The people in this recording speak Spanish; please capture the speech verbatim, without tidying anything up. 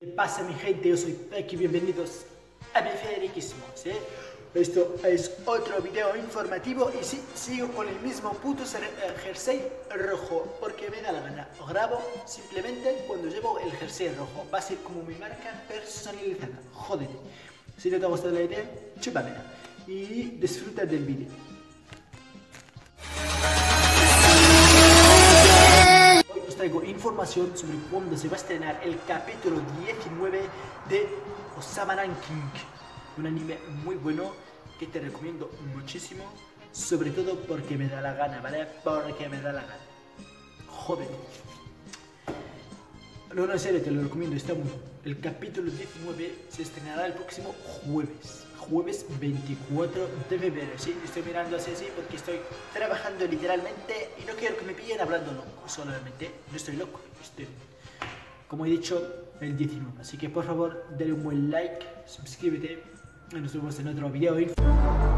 ¿Qué pasa, mi gente? Yo soy Peck y bienvenidos a mi Federiquismo, ¿sí? Esto es otro video informativo y sí, sigo con el mismo puto jersey rojo porque me da la gana. Grabo simplemente cuando llevo el jersey rojo. Va a ser como mi marca personalizada. Joder. Si no te ha gustado la idea, chúpamela y disfruta del vídeo. Hoy os traigo información sobre cuándo se va a estrenar el capítulo diecinueve de Osama Ranking, un anime muy bueno que te recomiendo muchísimo, sobre todo porque me da la gana, ¿vale? Porque me da la gana. Joder. No, no, en serio, te lo recomiendo, está muy bueno. El capítulo diecinueve se estrenará el próximo jueves, jueves veinticuatro de febrero. Sí, estoy mirando así, así porque estoy trabajando literalmente y no quiero que me pillen hablando loco. Solamente, no estoy loco, estoy, como he dicho, el diecinueve. Así que por favor, dale un buen like, suscríbete y nos vemos en otro video.